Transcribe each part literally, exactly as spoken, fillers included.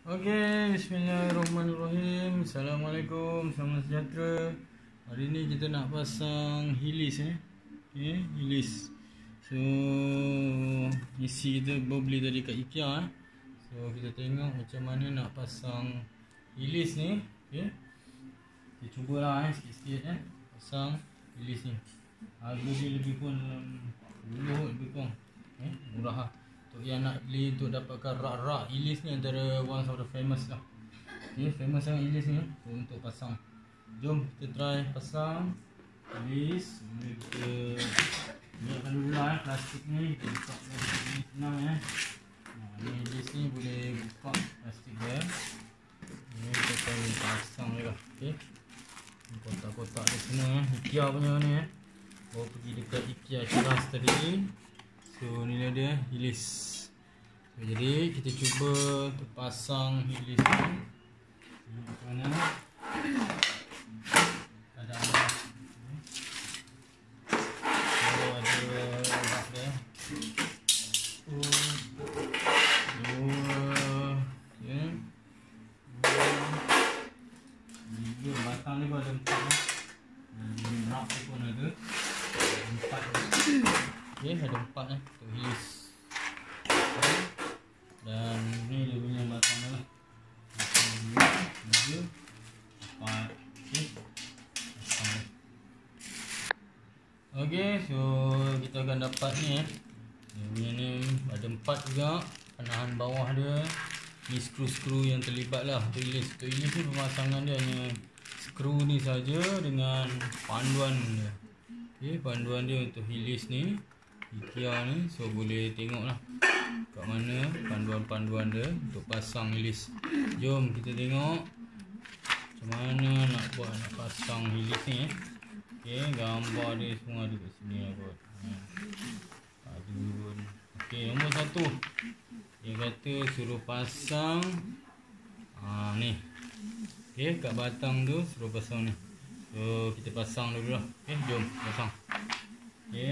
Okey, bismillahirrahmanirrahim. Assalamualaikum, selamat sejahtera. Hari ni kita nak pasang hilis eh. Okey, hilis. So, isi kita baru beli tadi kat IKEA eh. So, kita tengok macam mana nak pasang hilis ni. Okey. Kita cubalah eh sikit-sikit eh pasang hilis ni. Harga dia lebih pun sepuluh lebih kurang. Eh, murah lah. Untuk yang nak beli untuk dapatkan rak-rak hilis ni antara one of the famous lah. Okay, famous sangat hilis ni so, untuk pasang. Jom kita try pasang hilis. Kita niatkan dulu lah eh, plastik ni. Kita buka plastik ni senang eh. Nah, ni hilis ni boleh buka plastik dia. Ni kita akan pasang je lah. Okay. Kotak-kotak dia semua eh. IKEA punya ni eh. Baru pergi dekat IKEA keras tadi. So ni dia hilis. So, jadi kita cuba terpasang hilis ni. Ni macam mana? Ada apa? So ada rak dia. Oh. Dua. Ya. Dua. Tiga. Batang ni pun ada empat ni. Ni rak tu pun ada. Empat ni. Okay, ada empat eh untuk hilis. Okay. Dan ni dia punya batang dia lah. Batang dua, tiga, empat. Okay. Batang dia. Okay, so kita akan dapat ni eh. Dia punya ni ada empat juga. Penahan bawah dia. Ni skru-skru yang terlibat lah untuk hilis. Untuk hilis ni pemasangan dia hanya skru ni saja dengan panduan dia. Okay, panduan dia untuk hilis ni IKEA ni, so boleh tengok lah kat mana panduan-panduan dia untuk pasang hilis. Jom kita tengok macam mana nak buat nak pasang hilis ni eh. Okay, gambar dia semua ada kat sini lah kot. Padun. Okay, nombor satu dia kata suruh pasang ha, ni. Okay, kat batang tu suruh pasang ni. So kita pasang dulu lah. Okay, jom pasang. Okay,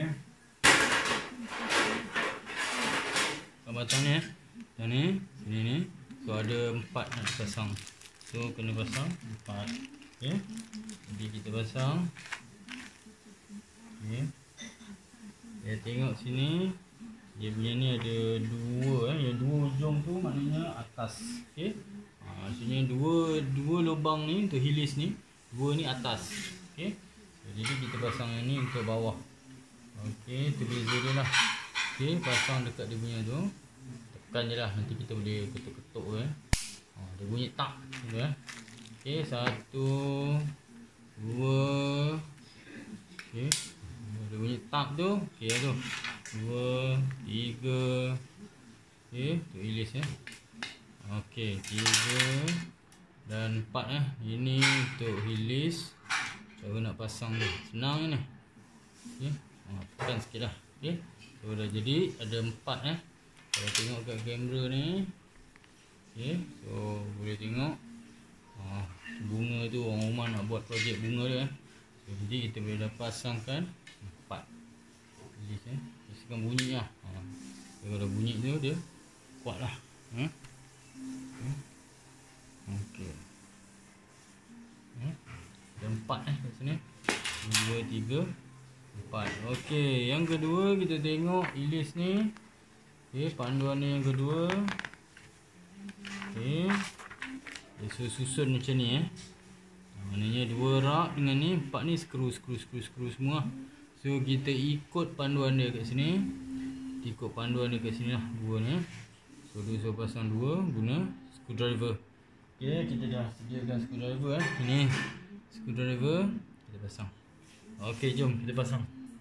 kat batang ni eh. Dan ni, sini ni. So ada empat nak pasang. So kena pasang empat. Okay, jadi kita pasang. Okay, dia tengok sini. Dia punya ni ada dua eh. Yang dua ujung tu maknanya atas. Okay, ha, maksudnya dua dua lubang ni untuk hilis ni. Dua ni atas. Okay, so, jadi kita pasang yang ni untuk bawah. Okay, tu beza dia lah. Okay, pasang dekat dia punya tu. Tekan je lah, nanti kita boleh ketuk-ketuk eh. Ha, dia bunyi tak gitu eh. Okay, satu, dua. Okay, dia bunyi tak tu. Okay tu. Dua, tiga. Okay, tu hilis eh. Okay, tiga dan empat eh. Ini untuk hilis. Cara nak pasang dia senang je ni. Okay, ha, tekan sikit lah. Okay, so dah jadi ada empat eh. Kalau tengok kat kamera ni. Okay, so boleh tengok ha, bunga tu orang rumah nak buat projek bunga dia eh. So, jadi kita boleh dah pasangkan empat hilis eh. Pastikan bunyi lah ha. So, kalau bunyi tu dia kuat lah hmm? Hmm? Okay. Hmm? Ada empat eh kat sini. Dua, tiga, empat. Okey, yang kedua kita tengok hilis ni. Okey, panduan ni yang kedua. Okey. Dia susun macam ni eh. Maknanya dua rak dengan ni, empat ni skru skru skru skru semua. So kita ikut panduan dia kat sini. Ikut panduan dia kat sini lah dua ni. So dia suruh pasang dua guna screwdriver. Okey, kita dah sediakan screwdriver eh. Ini screwdriver kita pasang. Okey, jom kita pasang.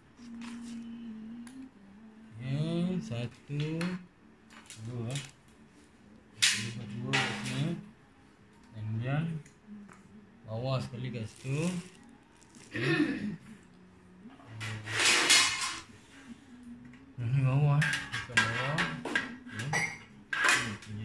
Okey, satu, dua. Satu, dua kat sini. Dan kemudian bawah sekali kat situ. Okey. Ini bawah, bukan bawah. Okey.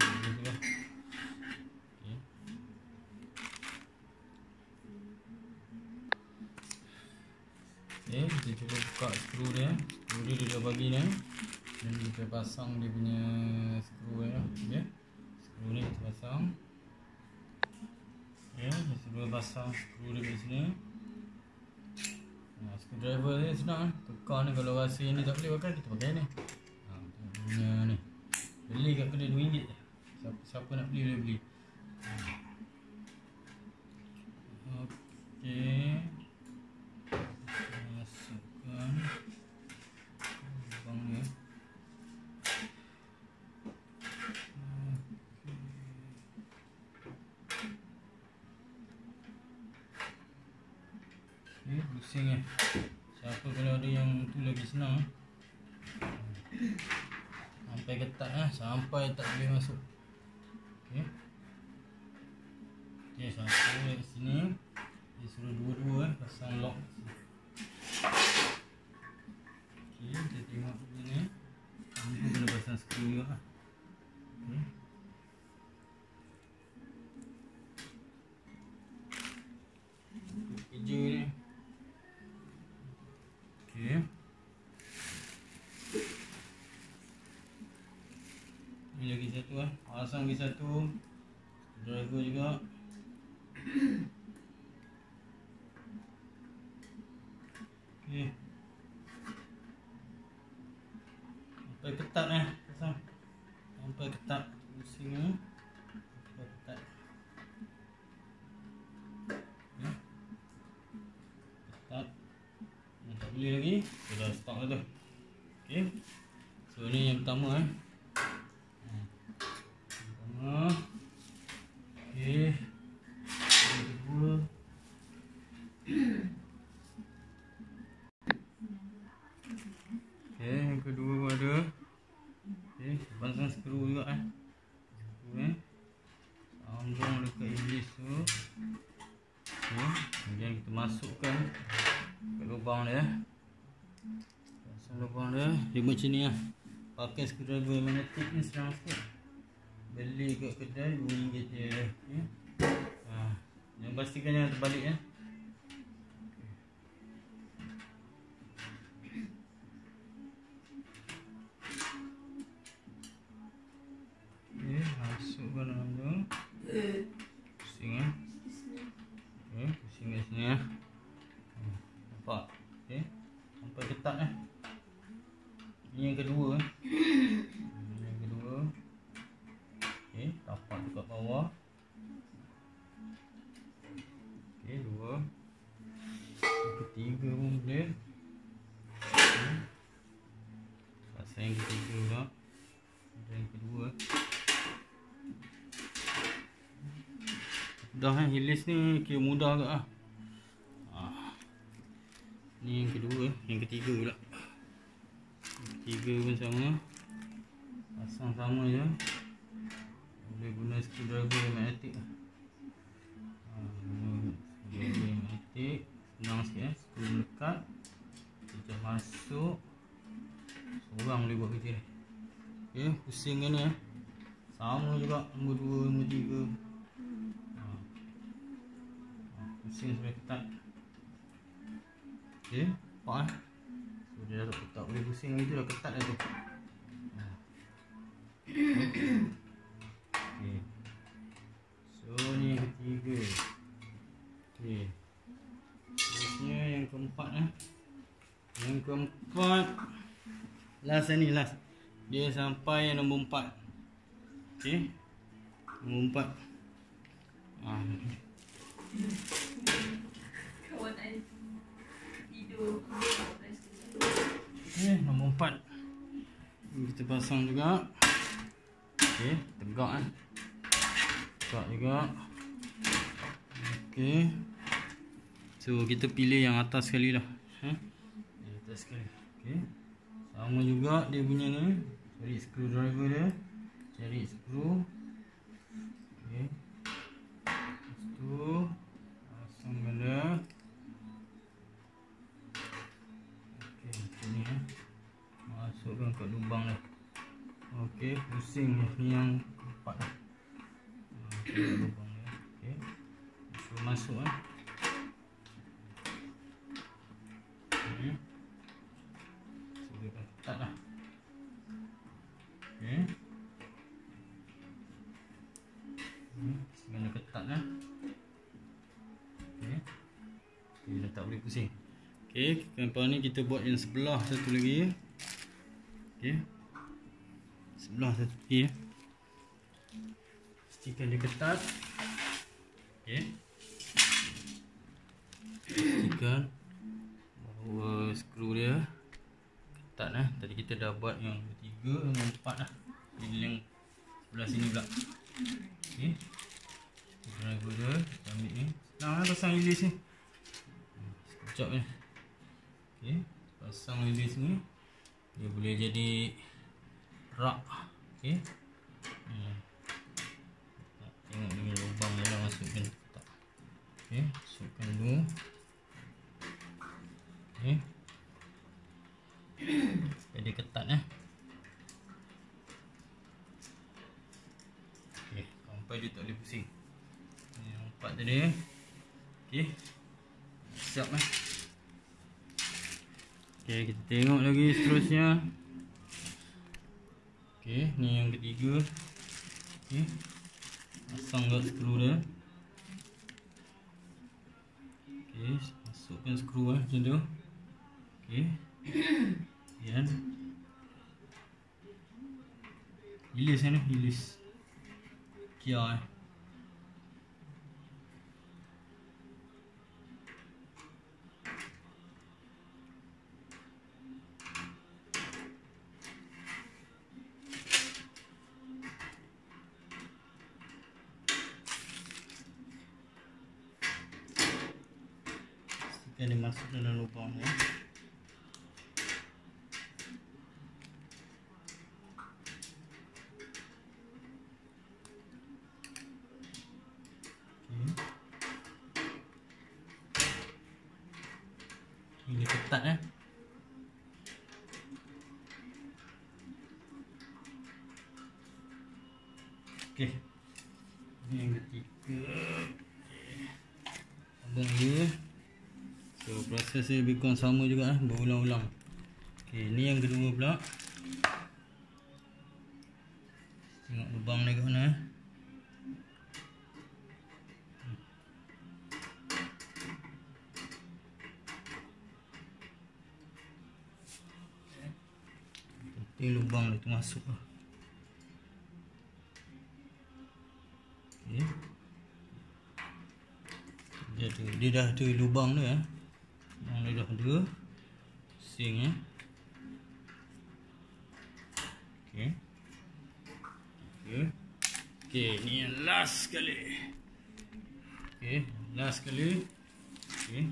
Okay, kita cuba buka skru dia. Skru dia dia dah bagi ni. Dan kita pasang dia punya skru ni. Okay. Skru ni kita pasang. pasang. Ya, sudah pasang skru dekat sini. Nah, screwdriver ni senang eh. Tekan ni, kalau rasa ni tak boleh pakai, kita pakai ni. Ha, punya ni. Beli kat kedai dua ringgit. Siapa, siapa nak beli boleh beli. Okey. Masukkan lubang ni. Okey, pusing eh. Siapa kalau ada yang tu lagi senang eh. Sampai ketat eh, sampai tak boleh masuk. Okey. Okey, satu kat sini. Dia suruh dua-dua eh, pasang lock. Okey, kita tengok dulu ni. Ini pun kena pasang skru juga. Okey. Kerja ni. Okey. Ini lagi satu eh. Pasang lagi satu. Driver juga. Okey. Sampai ketat eh. Pasang. Sampai ketat. Pusing ni. Sampai ketat. Okay. Ketat. Yang tak boleh lagi. Kita dah stop dah tu. Okey. So ni yang pertama eh. Yang pertama. Okey. Yang kedua. Okey, yang kedua pun ada. Okey, pasang skru juga eh. Skru eh. Sambung dekat English tu. Okey, kemudian kita masukkan ke lubang dia. Pasang lubang dia. Dia macam ni lah. Pakai screwdriver magnetic ni senang sikit. Beli kat kedai dua ringgit je. Okey. Ha, yang pastikan jangan terbalik eh. Okey, masukkan dalam tu. Pusing eh. Okey, pusing kat sini eh. Nampak? Okey. Sampai ketat eh. Ini yang kedua eh. Ini yang kedua. Okey, tapak dekat bawah. Okey, dua. Yang ketiga pun boleh. Okay. Pasal yang ketiga pula. Yang kedua. Dah eh, hilis ni kira mudah agak lah. Ah. Ni yang kedua, yang ketiga pula. Yang ketiga pun sama. Pasang sama je. Boleh guna screwdriver magnetic. Ha, guna screwdriver magnetic. Senang sikit eh. Skru melekat. Kita masuk. Seorang boleh buat kerja ni. Okay, pusing kan eh. Sama juga nombor dua, nombor tiga. Pusing sampai ketat. Okey, nampak eh. So dia dah tak boleh pusing lagi tu, dah ketat dah tu. Okey. So ni yang ketiga. Okey. Terusnya yang keempat eh. Yang keempat. Last ni last. Dia sampai yang nombor empat. Okey. Nombor empat. Ah. Kawan saya tidur. Okay, nombor empat. Kita pasang juga. Okay, tegak eh. Tegak juga. Okay. So kita pilih yang atas sekali lah. Ha? Yang atas sekali. Okay. Sama juga dia punya ni. Cari screwdriver dia. Cari skru. Okay. Tu pasang benda. Okey, macam ni eh. Masukkan kat lubang dia. Okey, pusing ni yang empat dah. Okey, lubang dia. Okey. Suruh masuk eh. Okey. Sudah ketat dah. Okey. Hmm, kena ketat lah. Okey. Okay, dah tak boleh pusing. Okey, lepas ni kita buat yang sebelah satu lagi. Okey. Sebelah satu lagi ya. Pastikan dia ketat. Okey. Pastikan bahawa skru dia ketat lah. Tadi kita dah buat yang tiga, yang empat lah. Ini yang sebelah sini pula. Okey. Driver dia, kita ambil ni. Senang lah pasang release ni. Sekejap je. Okey, pasang release ni. Dia boleh jadi rak. Okey. Hmm. Tengok dengan lubang dia dah masukkan. Okey, masukkan dulu. Okey. Supaya dia ketat eh. Okey, sampai dia tak boleh pusing. Ni empat tadi. Okey. Siap eh. Okey, kita tengok lagi seterusnya. Okey, ni yang ketiga. Okey. Pasang kat skru dia. Okey, masukkan skru eh macam tu. Okey. Kemudian release ni, release Kia eh. Pastikan dia masuk dalam lubang ni. Ini ketat eh. Okey. Ini yang ketiga. Okey. Sambung dia. So proses dia lebih kurang sama juga eh, berulang-ulang. Okey, ni yang kedua pula. Tengok lubang dia kat mana eh. Penting lubang dia tu masuk lah. Okey. Dia, ada, dia dah ada lubang dia eh. Yang dia dah ada. Pusing eh. Okey. Okey. Okey, ni yang last sekali. Okey, last sekali. Okey.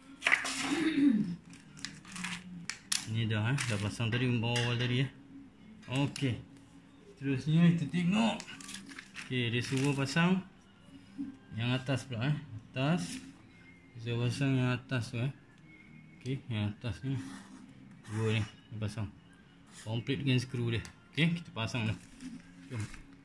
Ni dah eh, dah pasang tadi bawah tadi eh. Okey. Terusnya kita tengok. Okey, dia suruh pasang yang atas pula eh. Atas. Dia suruh pasang yang atas tu eh. Okey, yang atas ni. Dua ni, dia pasang. Complete dengan skru dia. Okey, kita pasang dah. Jom.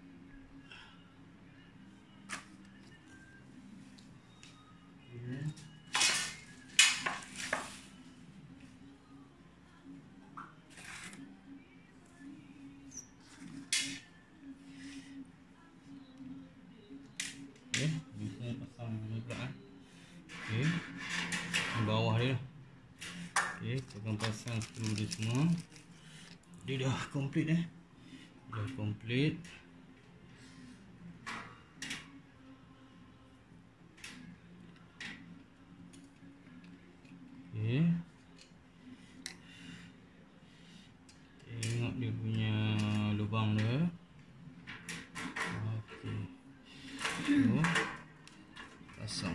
Okey, ni saya pasang ni pula eh. Okey. Ni bawah dia. Okey, kita akan pasang skru dia semua. Dia dah complete eh. Dah complete. Okey. Tengok dia punya lubang dia. Okey. Tu pasang.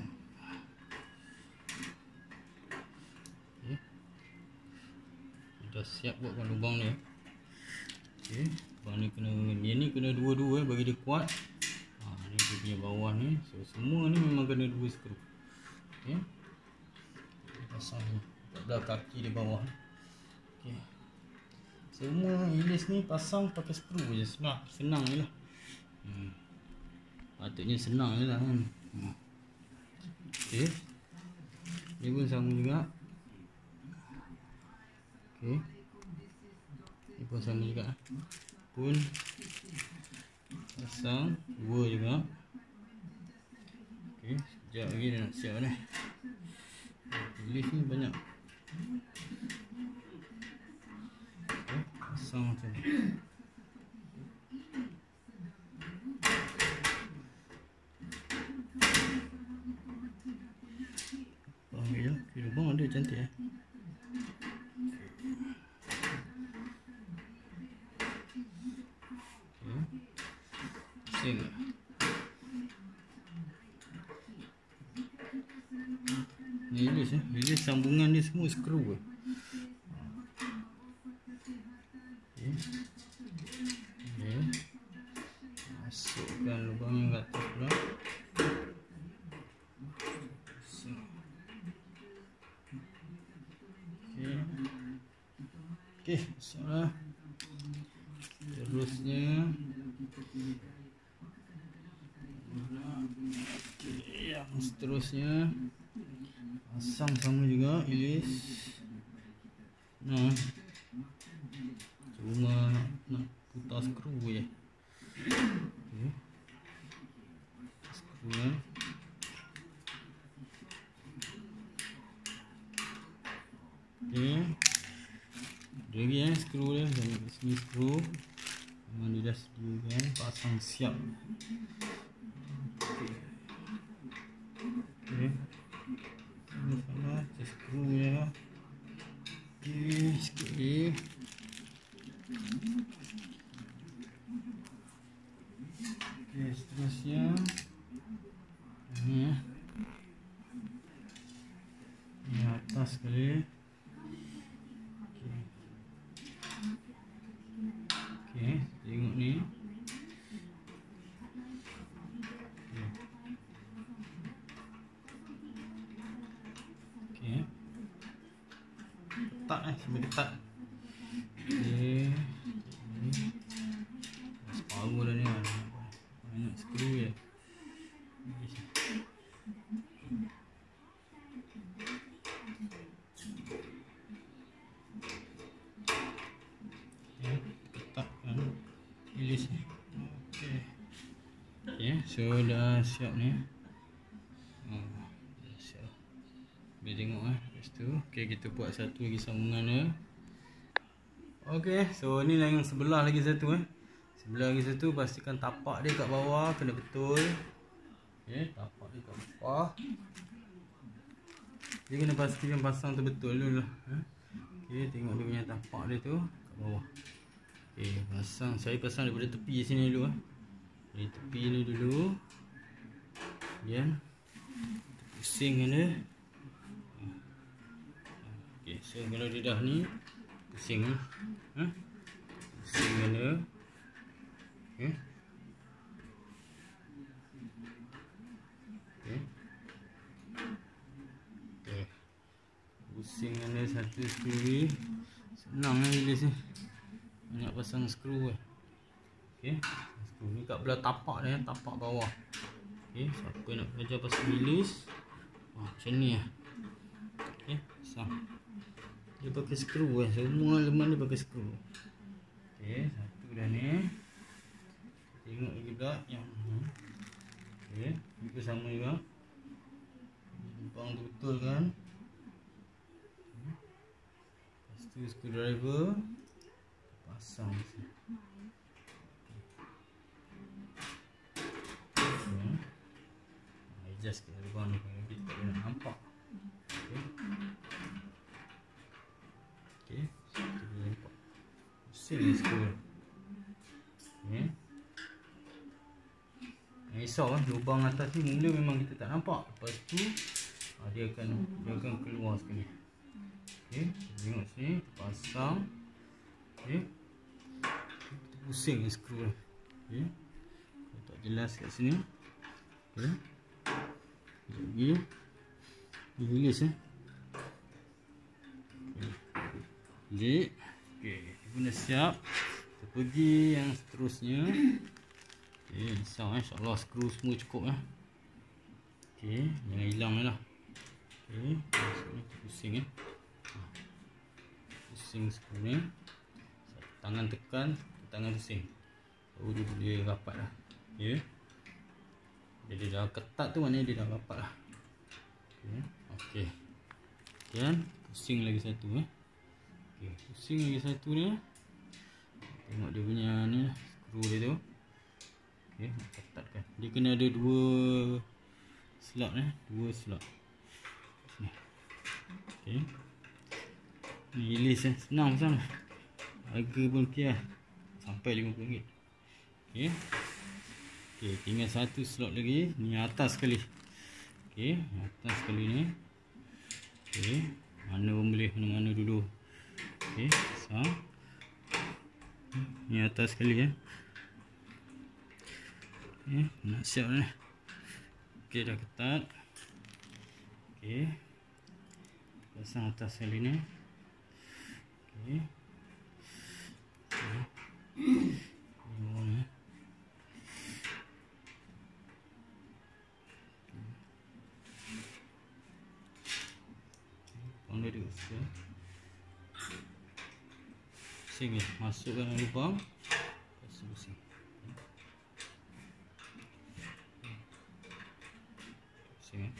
Okey. Dah siap buatkan lubang dia. Okey, lubang ni kena, dia ni kena dua-dua eh, bagi dia kuat. Ha, ni dia punya bawah ni. So semua ni memang kena dua skru. Okey. Pasang ni pada kaki dia bawah. Okey. Semua release ni pasang pakai skru je. Senang, senang je lah. Hmm. Patutnya senang je lah kan. Hmm. Okey. Dia pun sama juga. Okey. Ni pun sama juga. Pun pasang dua juga. Okay, sekejap lagi dia nak siap ni. Lift ni banyak. Okay, pasang macam ni. Ambil je. Okay, lubang ada cantik eh. Okay. Pusing tak? Ni release eh. Release sambungan dia semua skru ke. Okay. Okay. Masukkan lubang yang kat atas pula. Okay. Okay, masuklah. Terusnya okay, yang seterusnya pasang sama juga ilis. Nah, cuma nak, nak putar skru je. Okay. Skru ya. Okay. Ada lagi eh skru dia. Dan sini skru. Memang dia dah sediakan. Pasang siap. Okay. Okay. Sama just skru ya. Okay, sikit lagi. Okay, seterusnya ni ya. Ni atas sekali. Okay. Okay, tengok ni. Ketat eh, sampai ketat. Okay. Ni separuh dah ni lah. Banyak skru je. Okay, ketatkan ilis ni. Okay. Okay, so dah siap ni. Oh, dah siap. Boleh tengok eh. Lepas tu, okay, kita buat satu lagi sambungan dia. Okay, so ni lah yang sebelah lagi satu eh. Sebelah lagi satu, pastikan tapak dia kat bawah kena betul. Okay, tapak dia kat bawah. Dia kena pastikan pasang tu betul dulu lah. Okay, tengok dia punya tapak dia tu kat bawah. Okay, pasang. Saya pasang daripada tepi sini dulu eh. Dari tepi ni dulu. Kemudian pusingkan dia. Okay, so kalau dia dah ni, pusing lah. Ha? Pusingkan dia. Okay. Okay. Okay. Pusingkan dia satu skru ni. Senang lah ilis ni. Banyak pasang skru eh. Okay. Skru ni kat belah tapak dia, tapak bawah. Okay. Siapa nak belajar pasang ilis, oh, macam ni lah. Okay. Pasang. Dia pakai skru eh. Semua elemen dia pakai skru. Okay. Satu dah ni. Tengok lagi pula yang ni. Okay. Juga sama juga. Lubang tu betul kan. Lepas tu screwdriver. Pasang sini. Okay. Adjust ke lubang ni. Kita tak boleh nampak. Okay. Okay. Kita boleh nampak. Pusing skru. Okay. Jangan risau lah, lubang atas ni mula memang kita tak nampak. Lepas tu ah, dia akan dia akan keluar sekali. Okey, tengok sini, pasang. Okey. Kita pusing skru ni. Okey. Kalau tak jelas kat sini. Okey. Lagi. Dia release eh. Okey. Okey, kita pun dah siap. Kita pergi yang seterusnya. Okay, risau eh, insyaAllah skru semua cukup eh. Okay, jangan hilang lah. Okay, kita pusing eh. Pusing skru ni. Tangan tekan, tangan pusing. Baru dia boleh rapat lah. Okay. Bila dia dah ketat tu maknanya dia dah rapat lah. Okey. Okey. Dan pusing lagi satu eh. Okey, pusing lagi satu ni. Tengok dia punya ni skru dia tu. Okey, ketatkan. Dia kena ada dua slot eh, dua slot. Ni. Okey. Ni release eh, senang pasal. Harga pun okey lah. Sampai lima puluh ringgit. Okey. Okey, tinggal satu slot lagi. Ni atas sekali. Okey, atas sekali ni. Okey, mana pun boleh, mana-mana dulu. Okey, besar. Ni atas sekali ya. Okey, nak siap dah. Okey, dah ketat. Okey. Pasang atas sekali ni. Okey. Okey. Ni. Pandai dia usia. Pusing ni, masukkan dalam lubang. Lepas tu pusing. Pusing eh.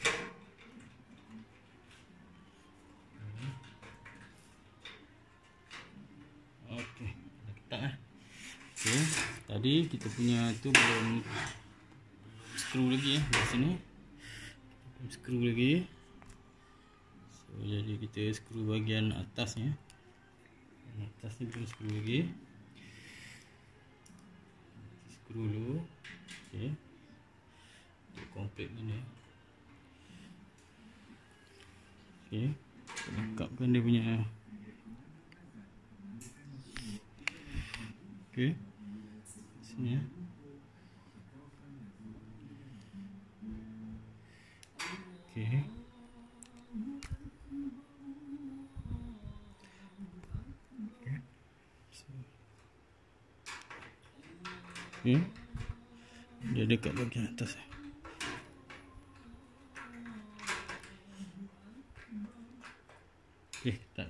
Okey, dah ketat eh. Okey, tadi kita punya tu belum skru lagi eh, di sini. Skru lagi. So, jadi kita skru bahagian atasnya. Atas ni belum skru lagi. Skru dulu. Okey. Untuk komplit ni. Okey. Lekapkan dia punya. Okey. Sini ya. Okey. Okay. Dia dekat bahagian atas eh. Okey, ketat.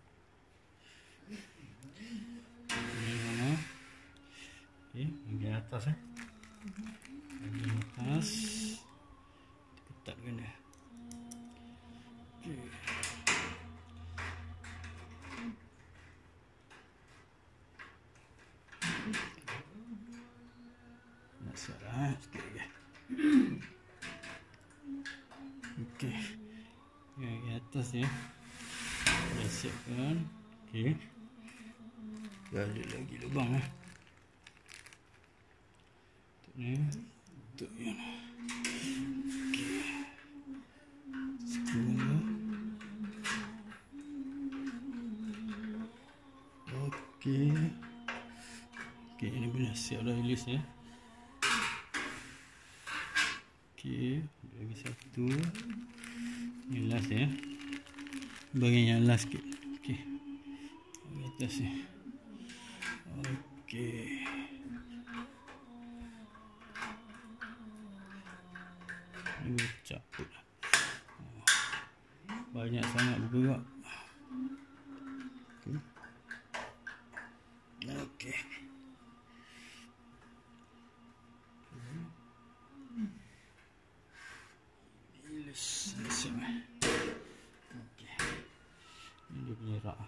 Ini mana? Okey, bahagian atas eh. Bahagian atas. Ketatkan dia. Okey. Salah sikit lagi. Okey. Yang atas ya. Dah siapkan. Okey. Dah ada lagi lubang eh. Untuk ni, untuk yang okey. Skru. Okey. Okey, ini benar siap dah release ya. Okey, lagi satu. Yang last ya. Bagian yang last sikit. Okey. Di atas ni. Okey. Ini caput. Banyak sangat bergerak. Okey. Okey. Okey. Ini dia punya rak.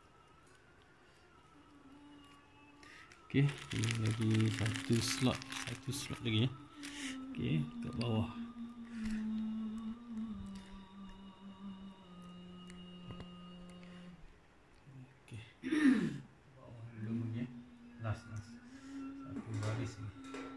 Okey, ini lagi satu slot, satu slot lagi ya. Okey, kat bawah. Okey. Bawah dulu ya. Last last. Satu baris ni.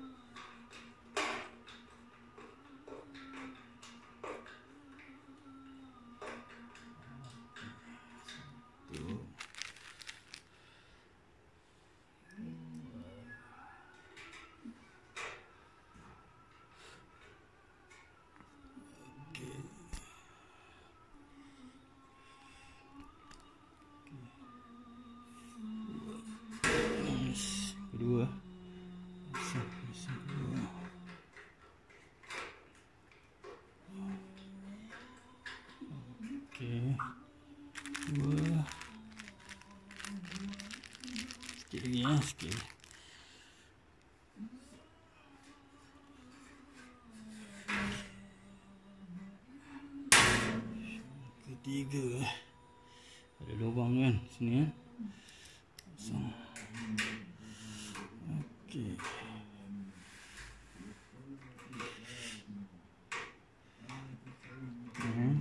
Kedua. Okey. Dua. Sikit lagi ya, sikit. ketiga. Ada lubang kan sini ya. Pasang. Okey. Hmm.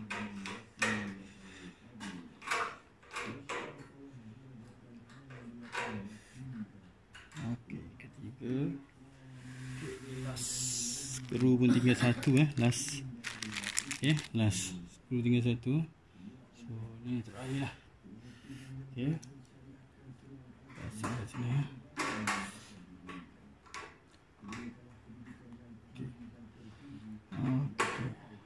Okey, ketiga. Last. Skru pun tinggal satu eh, last. Okey, last. Skru tinggal satu. So, ni terakhir lah. Okey. Pasang kat sini ya. Okey. Okey.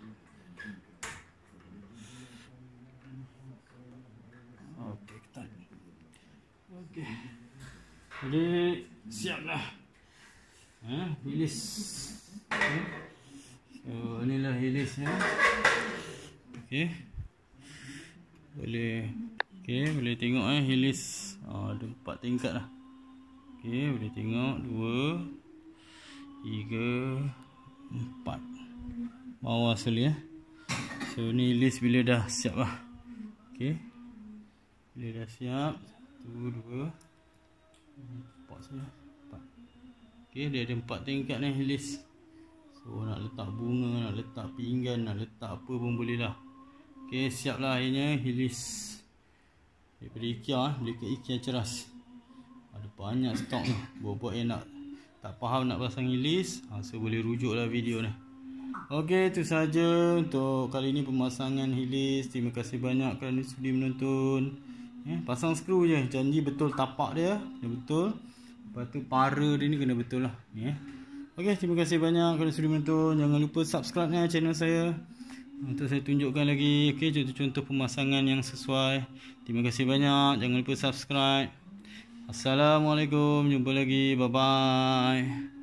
Okey, ketat. Okey. Jadi siap lah. Ha, hilis. Okay. So inilah hilisnya. Okey. Boleh. Okey, boleh tengok eh hilis. Oh, ada empat tingkat lah. Okey, boleh tengok dua, tiga, empat. Bawah sekali eh. So ni hilis bila dah siap lah. Okey. Bila dah siap, satu, dua, empat saja. Empat. Okey, dia ada empat tingkat ni hilis. So nak letak bunga, nak letak pinggan, nak letak apa pun boleh lah. Okey, siap lah akhirnya hilis daripada IKEA eh. Beli kat IKEA Ceras. Ada banyak stok ni. Buat-buat yang nak tak faham nak pasang hilis, ha, so boleh rujuk lah video ni. Okey, itu saja untuk kali ni pemasangan hilis. Terima kasih banyak kerana sudi menonton. Eh, pasang skru je, janji betul tapak dia kena betul. Lepas tu para dia ni kena betul lah. Eh. Okey, terima kasih banyak kerana sudi menonton. Jangan lupa subscribe ni channel saya untuk saya tunjukkan lagi okey contoh-contoh pemasangan yang sesuai. Terima kasih banyak. Jangan lupa subscribe. Assalamualaikum. Jumpa lagi. Bye bye.